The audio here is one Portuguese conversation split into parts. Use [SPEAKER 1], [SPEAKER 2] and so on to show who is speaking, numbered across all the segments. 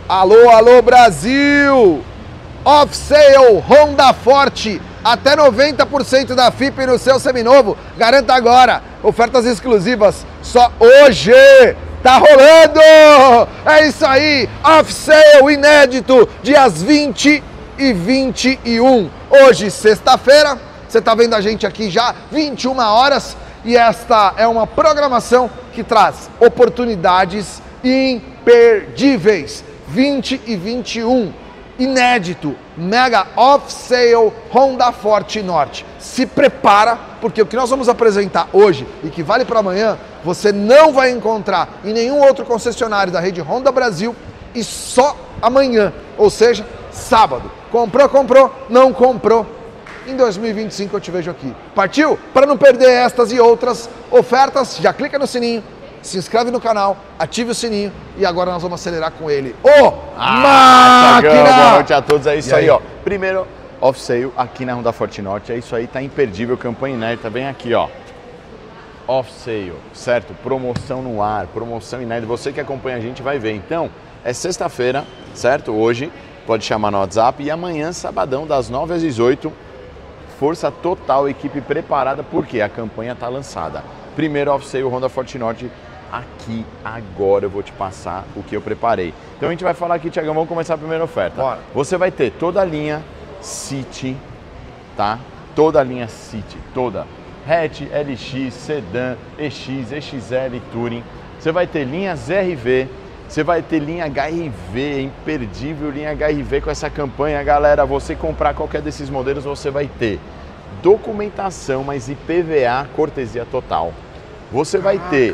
[SPEAKER 1] Alô, alô Brasil! Off Sale Honda Forte, até 90% da FIP no seu seminovo. Garanta agora, ofertas exclusivas só hoje. Tá rolando! É isso aí, Off Sale inédito, dias 20 e 21. Hoje, sexta-feira, você tá vendo a gente aqui já 21 horas e esta é uma programação que traz oportunidades imperdíveis. 20 e 21, inédito, Mega Off Sale Honda Forte Norte. Se prepara, porque o que nós vamos apresentar hoje e que vale para amanhã, você não vai encontrar em nenhum outro concessionário da rede Honda Brasil e só amanhã, ou seja, sábado. Comprou, não comprou. Em 2025 eu te vejo aqui. Partiu? Para não perder estas e outras ofertas, já clica no sininho, se inscreve no canal, ative o sininho e agora nós vamos acelerar com ele. Máquina!
[SPEAKER 2] Boa noite a todos, é isso aí, ó. Primeiro off sale aqui na Honda Forte Norte, é isso aí, tá imperdível, campanha inédita, vem aqui, ó. Off sale, certo? Promoção no ar, promoção inédita, você que acompanha a gente vai ver. Então, é sexta-feira, certo? Hoje, pode chamar no WhatsApp e amanhã, sabadão, das 9 às 18, força total, equipe preparada, porque a campanha tá lançada. Primeiro off sale Honda Forte Norte, aqui agora eu vou te passar o que eu preparei. Então a gente vai falar aqui, Thiagão, vamos começar a primeira oferta.
[SPEAKER 1] Bora.
[SPEAKER 2] Você vai ter toda a linha City, tá? Toda a linha City, toda. Hatch, LX, Sedan, EX, EXL, Touring. Você vai ter linhas RV, você vai ter linha HRV, imperdível linha HRV com essa campanha. Galera, você comprar qualquer desses modelos, você vai ter documentação, mas IPVA, cortesia total. Você vai ter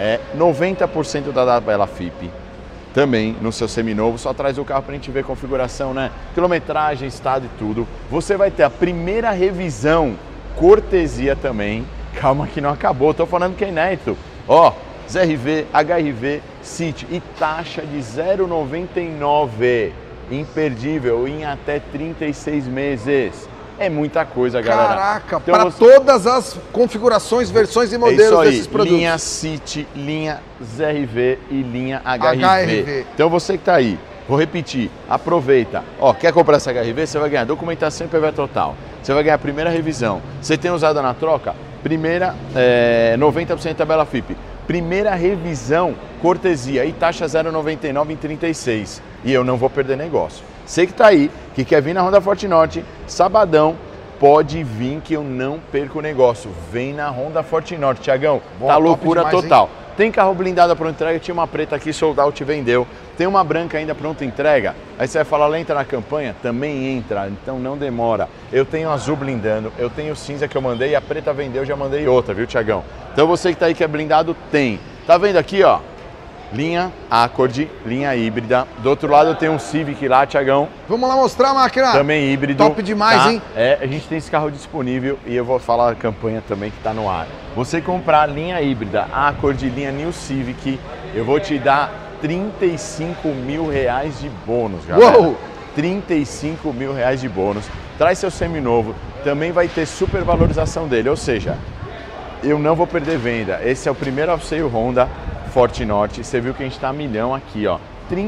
[SPEAKER 2] 90% da tabela FIP também no seu seminovo, só traz o carro para a gente ver configuração, né? Quilometragem, estado e tudo. Você vai ter a primeira revisão, cortesia também. Calma que não acabou, tô falando que é inédito. Ó, ZRV, HRV, City e taxa de 0,99, imperdível em até 36 meses. É muita coisa, galera.
[SPEAKER 1] Caraca,
[SPEAKER 2] então,
[SPEAKER 1] para todas as configurações, versões e modelos desses produtos.
[SPEAKER 2] Linha City, linha ZRV e linha HRV. Então você que tá aí, vou repetir, aproveita. Ó, quer comprar essa HRV? Você vai ganhar documentação e IPVA total. Você vai ganhar a primeira revisão. Você tem usado na troca? Primeira, 90% tabela FIP. Primeira revisão, cortesia e taxa 0,99 em 36. E eu não vou perder negócio. Você que tá aí, que quer vir na Honda Forte Norte, sabadão, pode vir que eu não perco o negócio. Vem na Honda Forte Norte, Thiagão. Tá loucura demais, total. Hein? Tem carro blindado pronta entrega, tinha uma preta aqui, sold out, vendeu. Tem uma branca ainda pronta entrega. Aí você vai falar, ela entra na campanha? Também entra, então não demora. Eu tenho azul blindando, eu tenho cinza que eu mandei, a preta vendeu, já mandei outra, viu, Thiagão? Então você que tá aí que é blindado, tem. Tá vendo aqui, ó? Linha Accord, linha híbrida. Do outro lado eu tenho um Civic lá, Thiagão.
[SPEAKER 1] Vamos lá mostrar a máquina.
[SPEAKER 2] Também híbrido.
[SPEAKER 1] Top demais, tá? Hein?
[SPEAKER 2] A gente tem esse carro disponível e eu vou falar a campanha também que tá no ar. Você comprar linha híbrida, Accord, linha New Civic, eu vou te dar 35 mil reais de bônus, galera.
[SPEAKER 1] Uou!
[SPEAKER 2] 35 mil reais de bônus. Traz seu seminovo, também vai ter super valorização dele, ou seja, eu não vou perder venda. Esse é o primeiro off sale Honda Forte Norte, você viu que a gente tá a milhão aqui, ó,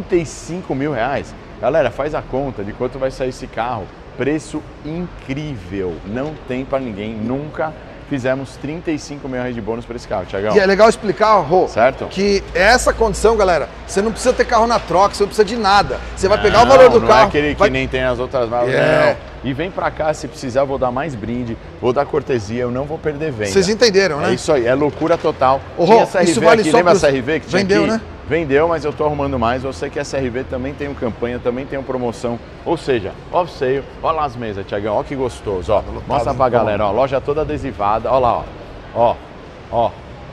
[SPEAKER 2] 35 mil reais. Galera, faz a conta de quanto vai sair esse carro, preço incrível, não tem para ninguém, nunca fizemos 35 mil reais de bônus para esse carro, Thiagão.
[SPEAKER 1] E é legal explicar, Rô,
[SPEAKER 2] certo?
[SPEAKER 1] Que essa condição, galera, você não precisa ter carro na troca, você não precisa de nada. Você vai pegar o valor do carro.
[SPEAKER 2] Não é aquele que nem tem as outras marcas, não. E vem pra cá, se precisar, eu vou dar mais brinde, vou dar cortesia, eu não vou perder venda.
[SPEAKER 1] Vocês entenderam, né?
[SPEAKER 2] É isso aí, é loucura total.
[SPEAKER 1] Ô, Rô, isso vale
[SPEAKER 2] aqui,
[SPEAKER 1] só
[SPEAKER 2] lembra
[SPEAKER 1] pros...
[SPEAKER 2] a CRV que tinha
[SPEAKER 1] vendeu,
[SPEAKER 2] aqui?
[SPEAKER 1] Né?
[SPEAKER 2] Vendeu, mas eu tô arrumando mais. Você que é CRV também tem campanha, também tem promoção. Ou seja, off sale, olha lá as mesas, Thiagão, olha que gostoso, ó. Mostra pra galera, ó, loja toda adesivada, olha lá, ó. Ó.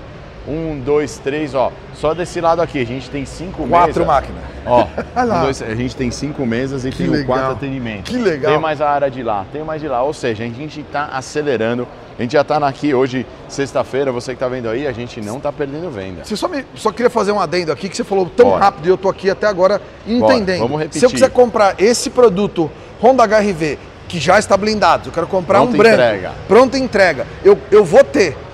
[SPEAKER 2] 1, 2, 3, ó. Só desse lado aqui, a gente tem 5 mesas.
[SPEAKER 1] 4 máquinas.
[SPEAKER 2] Ó, a gente tem 5 mesas e tem 4 atendimentos.
[SPEAKER 1] Que legal.
[SPEAKER 2] Tem mais a área de lá, tem mais de lá. Ou seja, a gente tá acelerando. A gente já tá aqui hoje, sexta-feira, você que tá vendo aí, a gente não tá perdendo venda.
[SPEAKER 1] Você só queria fazer um adendo aqui, que você falou tão rápido e eu tô aqui até agora entendendo.
[SPEAKER 2] Vamos repetir.
[SPEAKER 1] Se eu quiser comprar esse produto Honda HRV, que já está blindado, eu quero comprar um branco, pronta entrega, eu vou ter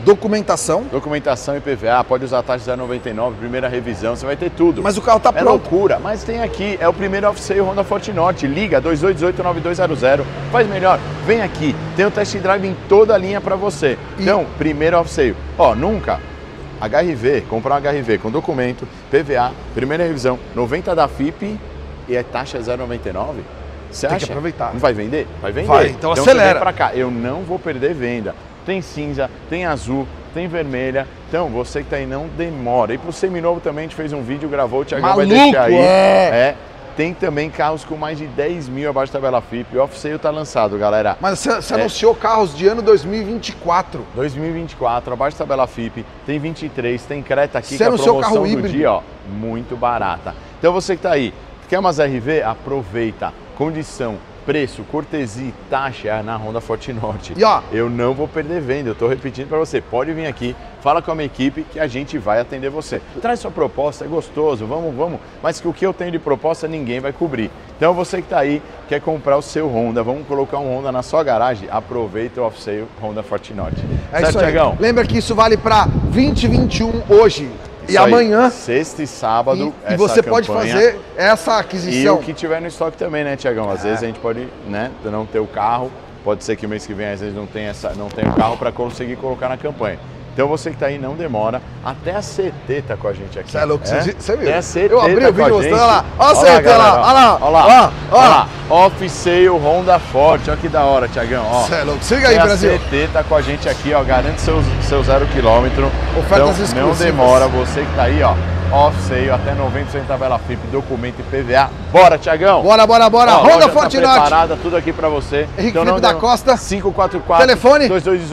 [SPEAKER 1] Documentação?
[SPEAKER 2] Documentação e PVA, pode usar a taxa 0,99, primeira revisão, você vai ter tudo.
[SPEAKER 1] Mas o carro tá pronto.
[SPEAKER 2] É loucura, mas tem aqui, é o primeiro off-sale Honda Forte Norte. Liga 2218-9200, faz melhor, vem aqui, tem o test drive em toda a linha para você. Então, primeiro off-sale. Ó, nunca, HRV, comprar um HRV com documento, PVA, primeira revisão, 90 da FIP e é taxa 0,99? Você acha?
[SPEAKER 1] Tem que aproveitar.
[SPEAKER 2] Não vai vender? Vai vender.
[SPEAKER 1] Vai, então acelera.
[SPEAKER 2] Você vem pra cá, eu não vou perder venda. Tem cinza, tem azul, tem vermelha. Então, você que tá aí, não demora. E pro seminovo também, a gente fez um vídeo, gravou, o Thiagão vai deixar aí. Tem também carros com mais de 10 mil abaixo da tabela FIP. O off-sale tá lançado, galera.
[SPEAKER 1] Mas você anunciou carros de ano 2024.
[SPEAKER 2] 2024, abaixo da tabela FIP. Tem 23, tem Creta aqui,
[SPEAKER 1] você
[SPEAKER 2] que a promoção
[SPEAKER 1] carro
[SPEAKER 2] do
[SPEAKER 1] híbrido.
[SPEAKER 2] dia, ó, muito barata. Então, você que tá aí, quer umas RV? Aproveita. Condição, preço, cortesia e taxa na Honda Forte Norte.
[SPEAKER 1] E ó,
[SPEAKER 2] eu não vou perder venda, eu tô repetindo para você. Pode vir aqui, fala com a minha equipe que a gente vai atender você. Traz sua proposta, é gostoso, vamos. Mas o que eu tenho de proposta ninguém vai cobrir. Então você que tá aí, quer comprar o seu Honda, vamos colocar um Honda na sua garagem, aproveita o off-sale Honda Forte Norte.
[SPEAKER 1] É
[SPEAKER 2] certo,
[SPEAKER 1] isso aí.
[SPEAKER 2] Thiagão?
[SPEAKER 1] Lembra que isso vale para 2021 hoje. E
[SPEAKER 2] Isso
[SPEAKER 1] amanhã,
[SPEAKER 2] aí, sexta e sábado,
[SPEAKER 1] e você pode fazer essa aquisição.
[SPEAKER 2] E o que tiver no estoque também, né, Thiagão? Às vezes a gente pode, né, não ter o carro, pode ser que o mês que vem às vezes não tenha o carro para conseguir colocar na campanha. Então você que tá aí, não demora. Até a CT tá com a gente aqui.
[SPEAKER 1] Você é louco, você viu?
[SPEAKER 2] Até a CT
[SPEAKER 1] eu abri o vídeo mostrando, olha lá. Olha a CT lá, olha lá.
[SPEAKER 2] Off-sale Honda Forte, olha que da hora, Thiagão.
[SPEAKER 1] Você é louco, siga aí, Brasil.
[SPEAKER 2] A CT tá com a gente aqui, ó, garante seu 0 km.
[SPEAKER 1] Ofertas
[SPEAKER 2] então,
[SPEAKER 1] exclusivas.
[SPEAKER 2] não demora, você que tá aí, ó. Off-sale, até 90% tabela FIP, documento e PVA. Bora, Thiagão!
[SPEAKER 1] Bora!
[SPEAKER 2] Ó,
[SPEAKER 1] Honda Forte Norte!
[SPEAKER 2] Preparada, tudo aqui pra você.
[SPEAKER 1] Henrique Felipe da Costa.
[SPEAKER 2] 544
[SPEAKER 1] telefone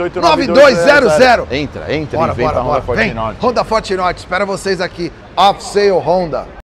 [SPEAKER 2] 2218-9200. Entra e vem pra Honda Forte Norte.
[SPEAKER 1] Honda Forte Norte, espera vocês aqui. Off-sale Honda.